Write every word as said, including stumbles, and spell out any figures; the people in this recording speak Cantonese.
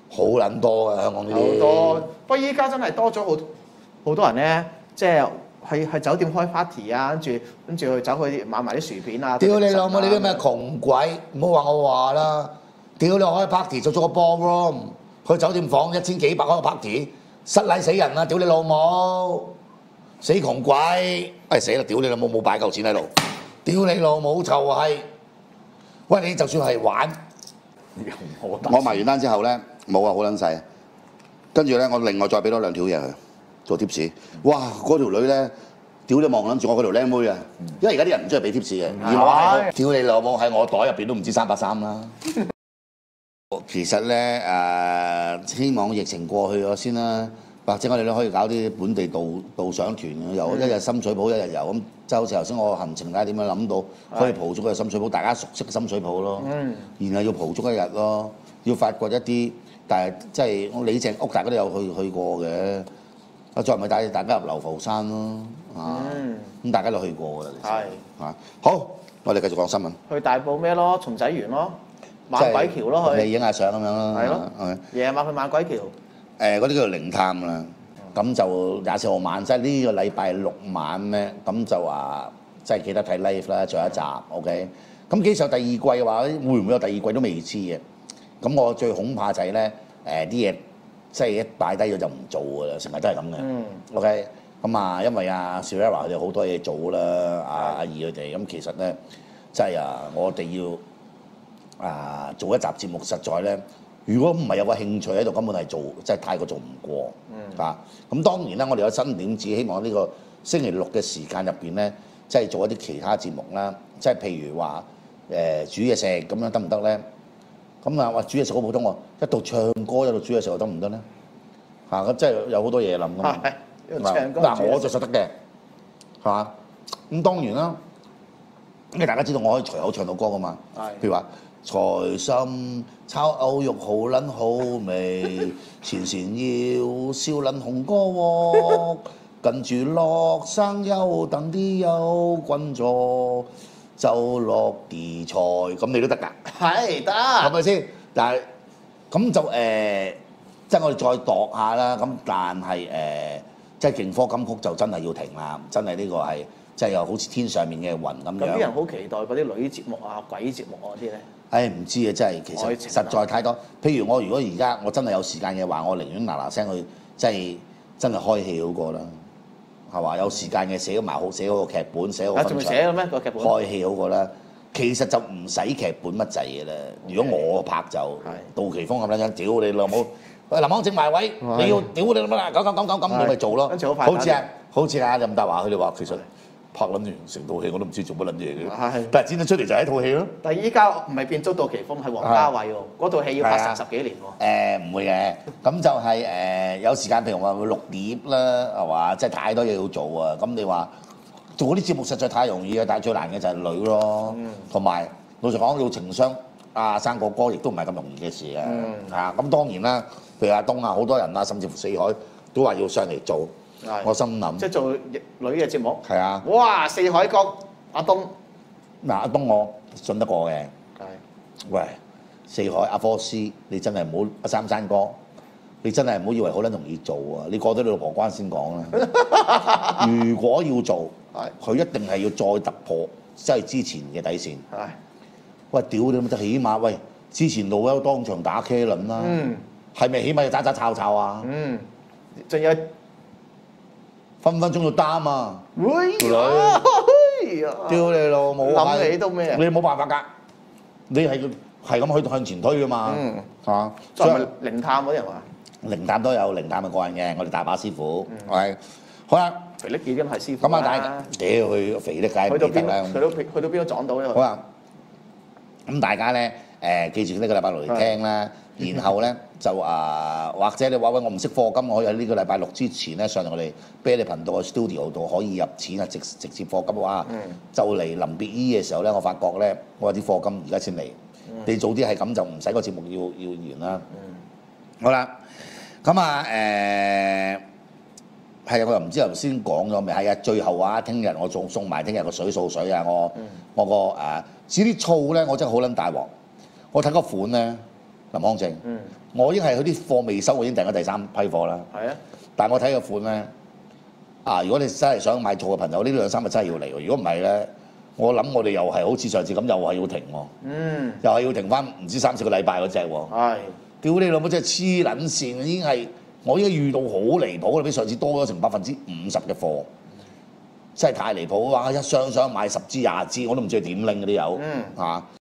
好撚多啊！香港呢啲好多，不過依家真係多咗好好多人咧，即係去去酒店開 party 啊，跟住跟住去走去買埋啲薯片啊。 屌你老母！你啲咩窮鬼，唔好話我話啦！屌你開 party 做咗個 ballroom，去酒店房一千幾百開個 party，失禮死人啊！屌你老母！死窮鬼！哎死啦！屌你老母冇擺夠錢喺度！屌你老母就係、喂你就算係玩，我埋完單之後咧冇啊好撚細，跟住咧我另外再俾多兩條嘢佢做 tips。哇！嗰條女咧，屌你望撚住我嗰條靚妹啊！因為而家啲人唔中意俾 tips 嘅，而我係屌你老母喺我袋入邊都唔知三百三啦。其實咧誒、呃，希望疫情過去咗先啦。或者我哋都可以搞啲本地導導賞團，由一日深水埗一日遊咁，即係好似頭先我行程睇下點樣諗到可以蒲足嘅深水埗，大家熟悉嘅深水埗咯。嗯。然後要蒲足一日咯，要發掘一啲，但係即係我李鄭屋大家都有去去過嘅，啊再唔係帶大家入流浮山咯，啊咁大家都去過㗎啦。係。啊好，我哋繼續講新聞。 去大埔咩咯？松仔園咯，猛鬼橋咯，去。 你影下相咁樣咯。 係咯。係。夜晚去猛鬼橋。誒嗰啲叫做靈探啦，咁就廿四號晚，即係呢個禮拜六晚咧，咁就話即係記得睇 live 啦，最後一集 ，OK。咁幾時有第二季嘅話，會唔會有第二季都未知嘅。咁我最恐怕就係咧誒啲嘢，即係一擺低咗就唔做㗎啦，成日都係咁嘅。嗯。OK。咁啊，因為阿 Sierra 佢哋好多嘢做啦，阿阿怡佢哋，咁其實咧，即係啊，我哋要啊做一集節目，實在咧。如果唔係有個興趣喺度，根本係做即係太過做唔過、嗯、啊！咁當然啦，我哋有新點子，希望呢個星期六嘅時間入邊咧，即係做一啲其他節目啦，即係譬如話誒、呃、煮嘢食咁樣得唔得咧？咁啊話煮嘢食好普通喎，一度唱歌一度煮嘢食又得唔得咧？嚇、啊！咁即係有好多嘢諗㗎嘛。嗱，嗱我就實得嘅，係嘛？咁當然啦，因為大家知道我可以隨口唱到歌㗎嘛。係。譬如話。財心炒牛肉好撚好味，前前要燒撚紅歌喎，跟住落生優等啲優君座，就落地菜，咁你都得㗎？係得，係咪先？但係咁就誒、呃，即係我哋再度下啦。咁但係誒、呃，即係勁歌金曲就真係要停啦，真係呢個係即係又好似天上面嘅雲咁樣。咁啲人好期待嗰啲女節目啊、鬼節目嗰啲咧。唉，唔知啊，真係其實實在太多。譬如我如果而家我真係有時間嘅話，我寧願嗱嗱聲去，即係真係開戲好過啦，係嘛？有時間嘅寫埋好，寫嗰個劇本，寫嗰個分場。仲寫嘅咩個劇本？開戲好過啦。其實就唔使劇本乜滯嘅啦。如果我拍就杜琪峰咁樣樣，屌你老母！喂，林康整埋位，你要屌你老母啦！咁咁咁咁咁，你咪做咯。跟住好快。好似啊，好似啊任達華佢哋話，其實。拍撚完成套戲我都唔知做乜撚嘢嘅，但係剪咗出嚟就係一套戲咯。但係依家唔係變咗杜琪峰，係王家衛喎。嗰套戲要拍成十幾年喎。誒唔會嘅，咁就係誒有時間，譬如話會錄碟啦，係嘛？即係太多嘢要做啊！咁你話做嗰啲節目實在太容易啊，但係最難嘅就係女咯，同埋老實講要情商啊生個歌亦都唔係咁容易嘅事啊。嚇咁當然啦，譬如阿東啊，好多人啊，甚至乎四海都話要上嚟做。我心諗，即係做女嘅節目。係啊！哇！四海角阿東，嗱阿東我信得過嘅。係。喂，四海阿科斯，你真係唔好阿三山哥，你真係唔好以為好撚容易做啊！你過咗你老婆關先講啦。如果要做，佢一定係要再突破，即係之前嘅底線。係。喂，屌你乜得起碼喂，之前路優當場打茄輪啦。嗯。係咪起碼要打打吵吵啊？嗯。仲有。分分鐘要擔啊！會啊！屌你老母！諗起都咩啊？你冇辦法㗎，你係係咁去向前推㗎嘛？嗯，嚇。所以靈探嗰啲人話，靈探都有靈探嘅個人嘅，我哋大把師傅係。好啦，肥力已經係師傅啦。咁啊，大家屌佢肥力梗係唔記得啦。去到邊？去到邊都撞到咧。好啦，咁大家咧誒記住呢個禮拜六嚟聽啦。然後咧就啊，或者你話喂，我唔識課金，我可以喺呢個禮拜六之前咧上嚟我哋啤梨頻道嘅 studio 度可以入錢啊，直直接課金嘅話，嗯、就嚟臨別依嘅時候咧，我發覺咧，我啲課金而家先嚟，嗯、你早啲係咁就唔使個節目要要完啦。嗯、好啦，咁啊誒係啊，我又唔知頭先講咗未？係啊，最後啊，聽日我仲送埋聽日個水素水啊，我、嗯、我個誒至於啲醋咧，我真係好撚大鑊，我睇個款咧。 林康正。 嗯， 我已經係佢啲貨未收，我已經訂咗第三批貨啦。 係啊， 但係我睇個款咧，啊！如果你真係想買錯嘅朋友，呢兩三日真係要嚟喎。如果唔係咧，我諗我哋又係好似上次咁，又係要停喎。 嗯， 又係要停翻唔知三四個禮拜嗰只喎。 係。 屌你老母真係黐撚線，已經係我已經遇到好離譜啦，比上次多咗成百分之五十嘅貨，真係太離譜啊！一箱箱買十支廿支，我都唔知佢點拎嗰啲有嗯嚇。